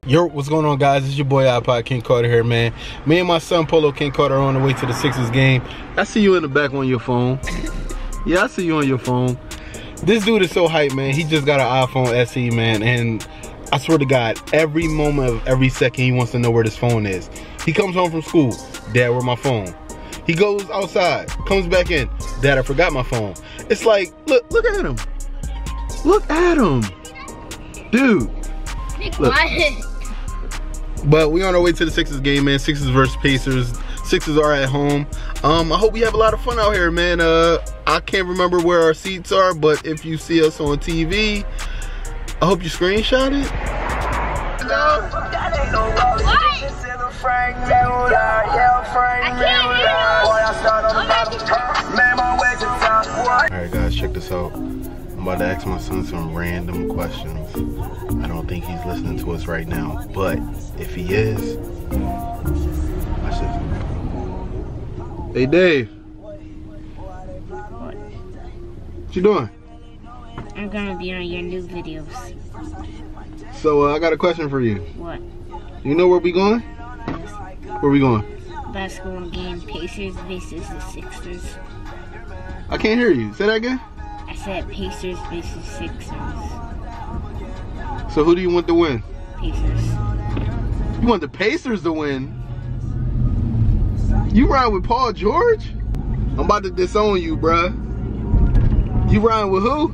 Yo, what's going on, guys? It's your boy iPod King Carter here, man. Me and my son Polo King Carter are on the way to the Sixers game. I see you in the back on your phone. Yeah, I see you on your phone. This dude is so hyped, man. He just got an iPhone SE, man, and I swear to God, every moment of every second he wants to know where this phone is. He comes home from school, Dad, where my phone? He goes outside, comes back in, Dad, I forgot my phone. It's like, look at him. Look at him. Dude. Look. But we on our way to the Sixers game, man. Sixers versus Pacers. Sixers are at home. I hope we have a lot of fun out here, man. I can't remember where our seats are, but if you see us on TV, I hope you screenshot it. Alright guys, check this out. I'm about to ask my son some random questions. I don't think he's listening to us right now, but if he is, watch this. Hey Dave. What you doing? I'm gonna be on your new videos. So I got a question for you. What? You know where we going? Yes. Where we going? Basketball game, Pacers versus the Sixers. I can't hear you. Say that again? I said Pacers versus Sixers. So who do you want to win? Pacers. You want the Pacers to win? You ride with Paul George? I'm about to disown you, bruh. You riding with who?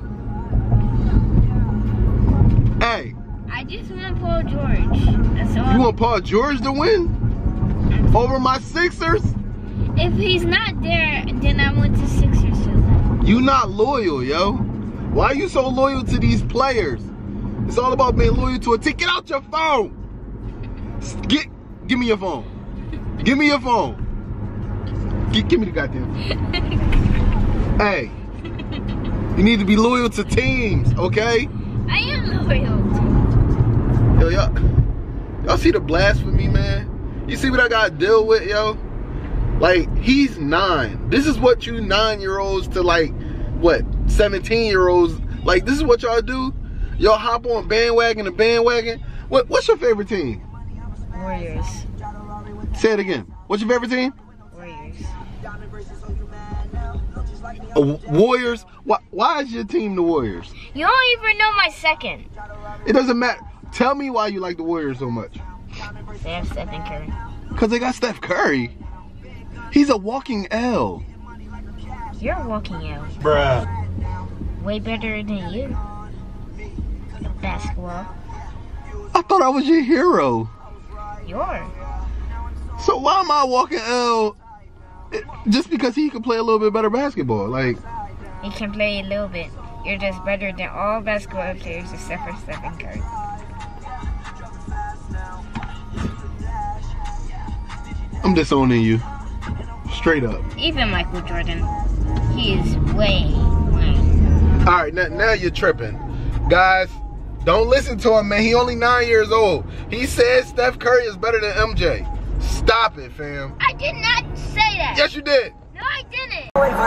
Hey. I just want Paul George. That's all. You want Paul George to win? Over my Sixers? If he's not there, then I want the Sixers to win. You not loyal, yo. Why are you so loyal to these players? It's all about being loyal to a team. Get out your phone. Give me your phone. Give me your phone. Give me the goddamn phone. Hey, you need to be loyal to teams, okay? I am loyal. Yo, y'all see the blasphemy, man? You see what I gotta deal with, yo? Like, he's 9. This is what you 9-year-olds to like, what, 17-year-olds, like, this is what y'all do? Y'all hop on bandwagon to bandwagon. What's your favorite team? Warriors. Say it again. What's your favorite team? Warriors. Warriors? Why is your team the Warriors? You don't even know my second. It doesn't matter. Tell me why you like the Warriors so much. They have Stephen Curry. Because they got Steph Curry. He's a walking L. You're a walking L. Bruh. Way better than you. Basketball. I thought I was your hero. You're. So why am I walking L? Just because he can play a little bit better basketball? Like, He can play a little bit. You're just better than all basketball players except for Stephen Curry. I'm disowning you. Straight up. Even Michael Jordan. He is way. Alright, now you're tripping. Guys, don't listen to him, man. He only 9 years old. He said Steph Curry is better than MJ. Stop it, fam. I did not say that. Yes, you did. No, I didn't.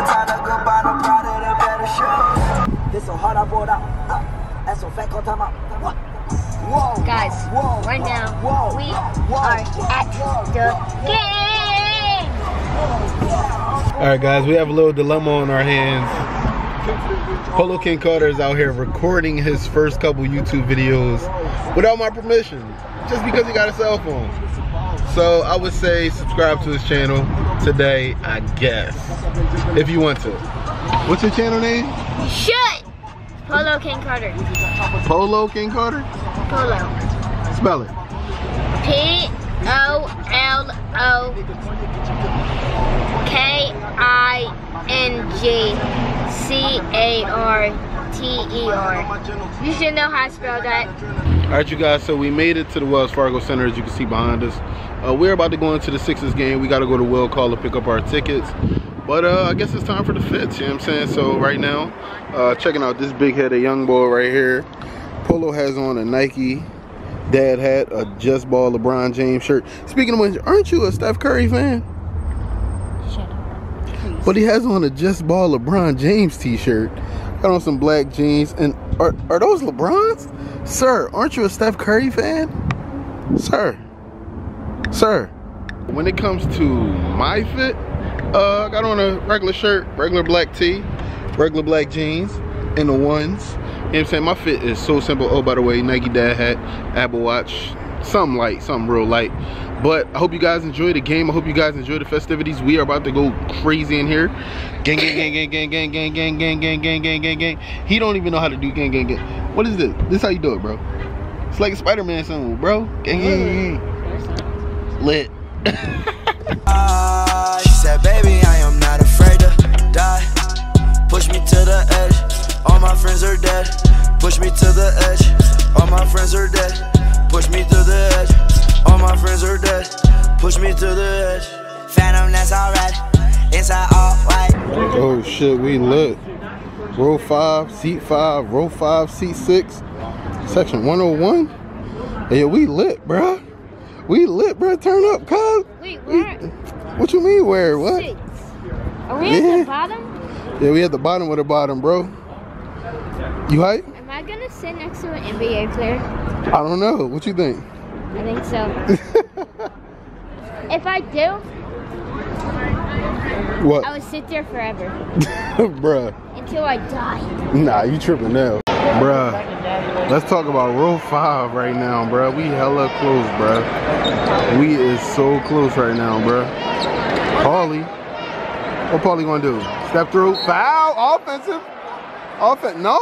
Guys, right now, we are at the game. Alright, guys, we have a little dilemma on our hands. Polo King Carter is out here recording his first couple YouTube videos without my permission, just because he got a cell phone. So I would say subscribe to his channel today, I guess, if you want to. What's your channel name? Shut! Polo King Carter. Polo King Carter? Polo. Spell it. POLOKINGCARTER. You should know how to spell that. Alright, you guys, so we made it to the Wells Fargo Center, as you can see behind us. We're about to go into the Sixers game. We got to go to Will Call to pick up our tickets. But I guess it's time for the fits, you know what I'm saying? So right now, checking out this big-headed young boy right here. Polo has on a Nike dad hat, a Just Ball LeBron James shirt. Speaking of which, aren't you a Steph Curry fan? Shut up. Please. But he has on a Just Ball LeBron James t-shirt. Got on some black jeans. And are those LeBrons? Sir, aren't you a Steph Curry fan? Sir. Sir. When it comes to my fit, I got on a regular shirt, regular black tee, regular black jeans, and the ones. You know what I'm saying? My fit is so simple. Oh, by the way, Nike dad hat, Apple Watch, something light, something real light. But I hope you guys enjoy the game. I hope you guys enjoy the festivities. We are about to go crazy in here. Gang, gang, gang, gang, gang, gang, gang, gang, gang, gang, gang, gang, gang. He don't even know how to do gang, gang, gang. What is this? This is how you do it, bro. It's like a Spider-Man song, bro. Gang, gang, gang. Lit. She said, baby, I am not afraid to die. Push me to the edge. All my friends are dead. Push me to the edge. All my friends are dead. Push me to the edge. All my friends are dead. Push me to the edge. Phantom, that's alright. Inside all white. Oh shit, we lit. Row 5, seat 5, row 5, seat 6, section 101. Hey, we lit, bruh. We lit, bruh. Turn up, cuz. Wait, where? What you mean, where? What? 6. Are we at the bottom? Yeah, we at the bottom of the bottom, bro. You hype? Am I gonna sit next to an NBA player? I don't know. What you think? I think so. If I do, what? I would sit there forever. Bruh. Until I die. Nah, you tripping now. Bruh. Let's talk about row 5 right now, bruh. We hella close, bruh. We is so close right now, bruh. Paulie. What Paulie gonna do? Step through. Foul. Offensive. No?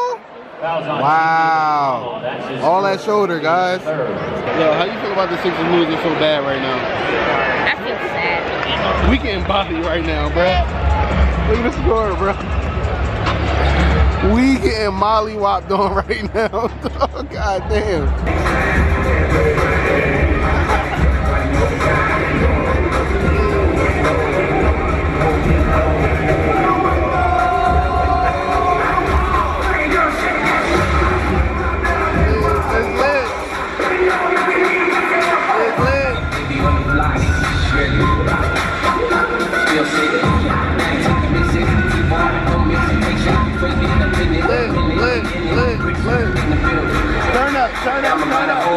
Wow. All that shoulder, guys. Yo, how you feel about the Sixers losing so bad right now? I feel sad. We getting body right now, bruh. Look at the score, bruh. We getting molly-whopped on right now. Oh, God damn. Turn up.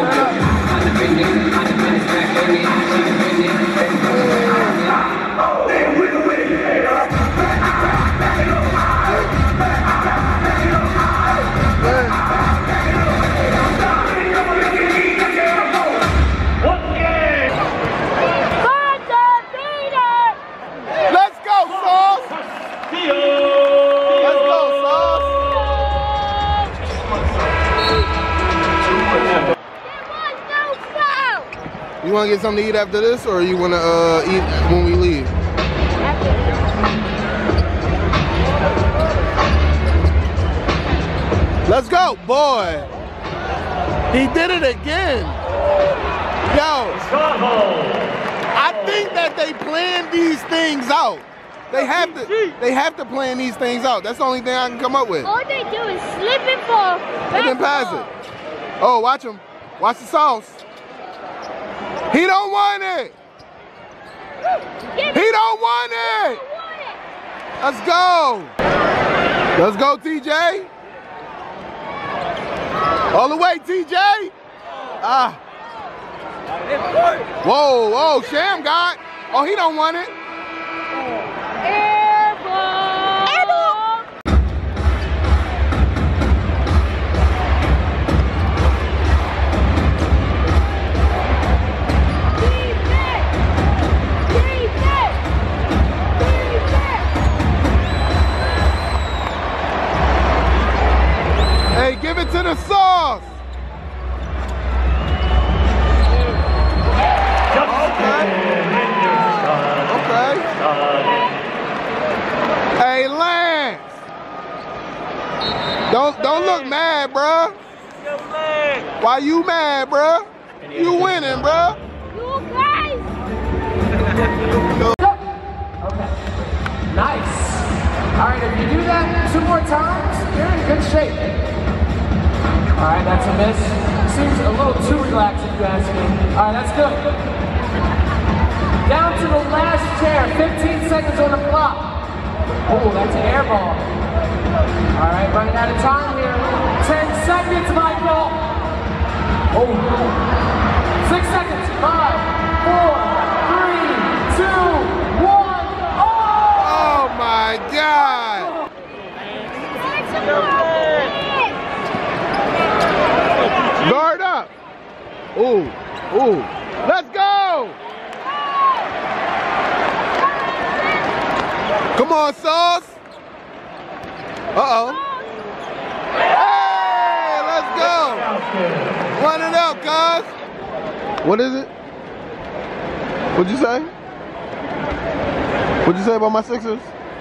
Let's go, Sauce! Let's go, Sauce! You want to get something to eat after this, or you want to eat when we leave? Let's go, boy. He did it again. Yo, I think that they plan these things out. They have to plan these things out. That's the only thing I can come up with. All they do is slip and fall. And then pass it. Oh, watch him. Watch the Sauce. He don't want it. He don't want it. Let's go. Let's go, TJ. All the way, TJ. Whoa, Sham got. Oh, he don't want it. Air ball. Air ball. Hey, give it to the Sauce. Okay. Hey, Lance. Don't look mad, bruh. Why you mad, bruh? You winning, bruh. You guys. Okay. Nice. All right, if you do that 2 more times, you're in good shape. All right, that's a miss. Seems a little too relaxed if you ask me. All right, that's good. Down to the last chair, 15 seconds on the clock. Oh, that's an air ball. All right, running out of time here. 10 seconds, Michael. Oh, 6 seconds. Ooh, ooh. Let's go! Come on, Sauce. Uh-oh. Hey, let's go. Run it up, guys. What is it? What'd you say? What'd you say about my Sixers?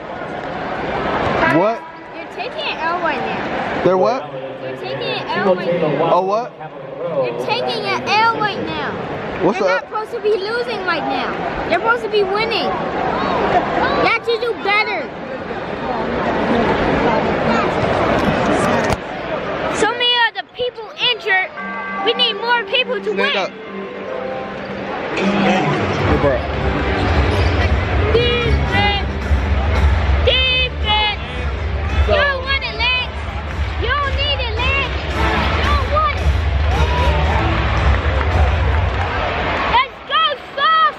What? You're taking an L right now. They're what? You're taking an L right now. Oh, what? You're taking an L right now. What's You're up? not supposed to be losing right now. You're supposed to be winning. You have to do better. So many of the people injured. We need more people to win. Stand up. Hey, bro. Defense. Defense. You don't want it, Lance. You don't need it, Lance. You don't want it. Let's go, Sauce.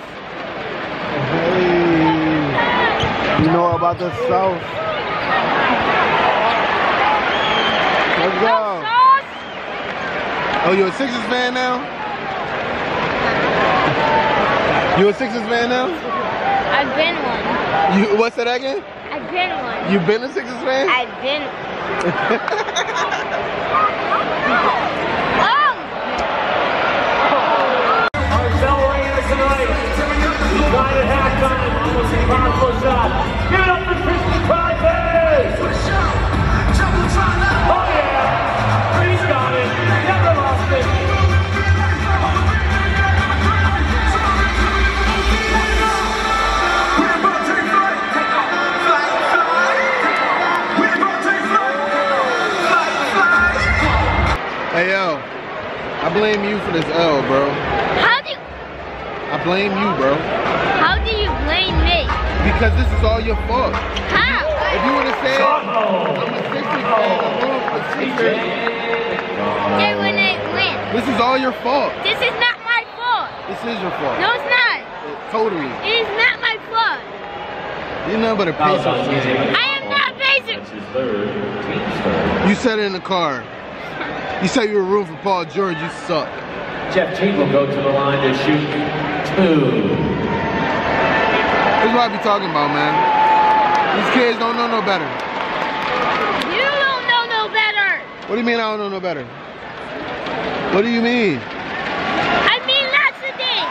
Hey, you know about the South. Let's go. Sauce. Oh, you a Sixers fan now? You a Sixers fan now? I've been one. You what's that again? I've been one. You been a Sixers fan? I've been. Marcel Reina tonight. He's tied at halftime. Almost a powerful shot. Give it up for Christian Private. Oh yeah. He's got it. Never lost it. Hey yo, I blame you for this L, bro. How do I blame you, bro. you blame me? Because this is all your fault. How? If you would have said, I'm a Sixers fan, I'm rooting for the Sixers, They when they win. this is all your fault. This is not my fault. This is your fault. No, it's not. Totally. It is not my fault. You're nothing but a Pacers fan. I am not Pacers. You said it in the car. You said you were rooting for Paul George, you suck. Jeff Teague will go to the line to shoot 2. This is what I be talking about, man. These kids don't know no better. You don't know no better. What do you mean I don't know no better? What do you mean? I mean lots of things.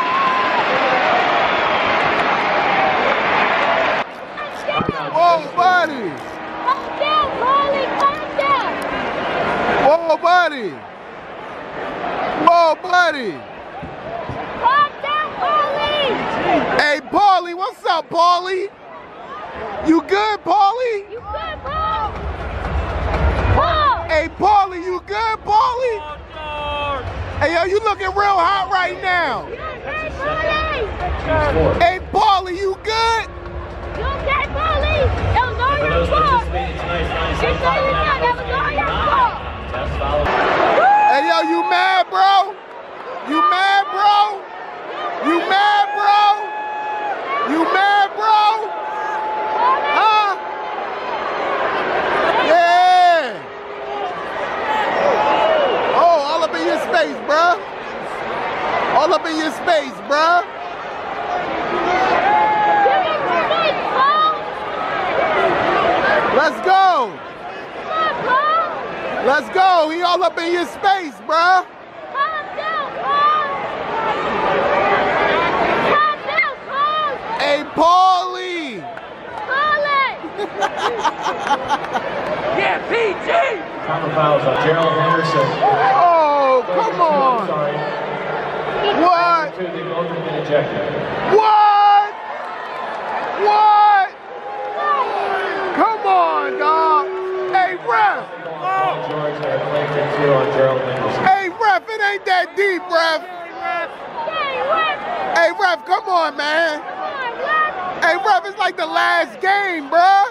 Whoa, buddy! Calm down, Carly. Calm down. Whoa, buddy! Whoa, buddy! Calm down, Carly. Hey, Paulie, what's up, Paulie? You good, Paulie? You good, Paul? Paul. Hey, Paulie, you good, Paulie? Hey, yo, you looking real hot right now. You okay, Paulie? Hey, Paulie, you good? You okay, Paulie? That was all your fault. Just so you know, that was all your fault. Hey, yo, you mad, bro? You mad, bro? You mad, bro? You mad, bro? Huh? Yeah. Oh, all up in your space, bruh. All up in your space, bruh. Give me space, Paul. Let's go. Come on, Paul. Let's go. He all up in your space, bruh. Calm down, Paul. Calm down, Paul. Hey, Paulie. Paulie. Yeah, PG! Counter fouls on Gerald Henderson. Oh, come on. Sorry. What? They both have been ejected. What? What? Come on, dog. Hey, ref. George had a claim to 2 on Gerald Henderson. Hey, ref, it ain't that deep, ref. Hey, ref, come on, man. Hey, ref, it's like the last game, bruh.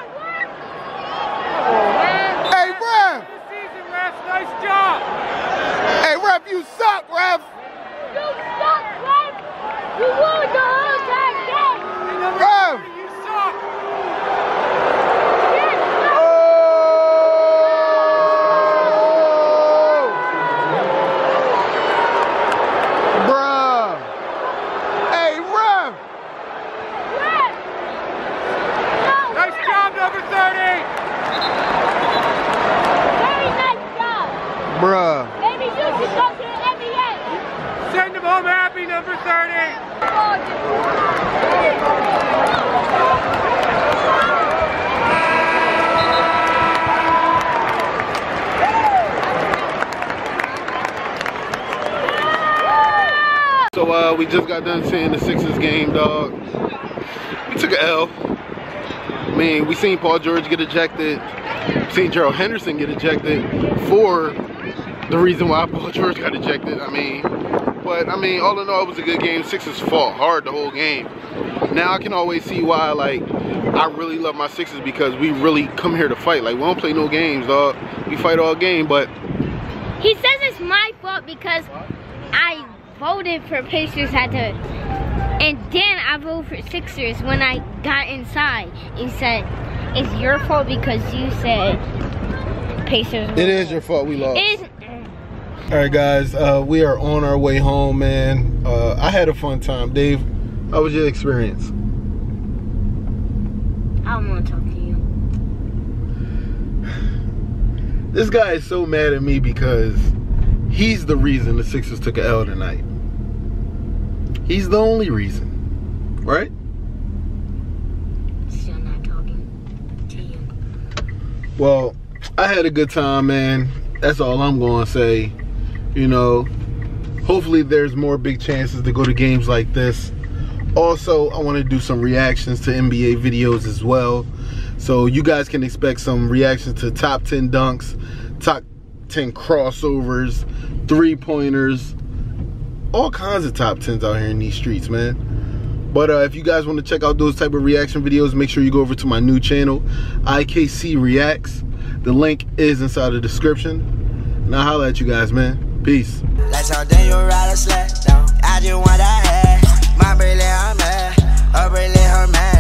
Hey, ref. Nice job! Hey, ref, you suck, ref. You suck, Ref. You ruined the whole time game. Ref. You suck! Oh. number 30. So we just got done seeing the Sixers game, dog. We took an L. I mean, we seen Paul George get ejected. We seen Gerald Henderson get ejected for the reason why Paul George got ejected. I mean, but I mean, all in all, it was a good game. Sixers fought hard the whole game. Now I can always see why, like, I really love my Sixers, because we really come here to fight. Like, we don't play no games, dog. We fight all game, but He says it's my fault because I voted for Pacers at the, and then I voted for Sixers when I got inside. He said, it's your fault because you said Pacers. it is your fault we lost. It is. All right, guys, we are on our way home, man. I had a fun time. Dave, how was your experience? I don't want to talk to you. This guy is so mad at me because he's the reason the Sixers took an L tonight. He's the only reason, right? Still not talking to you. Well, I had a good time, man. That's all I'm going to say. You know, hopefully there's more big chances to go to games like this. Also, I want to do some reactions to NBA videos as well. So you guys can expect some reactions to top 10 dunks, top 10 crossovers, three-pointers, all kinds of top 10s out here in these streets, man. But if you guys want to check out those type of reaction videos, make sure you go over to my new channel, IKC Reacts. The link is inside the description. And I'll holla at you guys, man. Peace. Let's how then you ride a sled down. I just want that head. My brilliant, I'm mad. Her brilliant, her mad.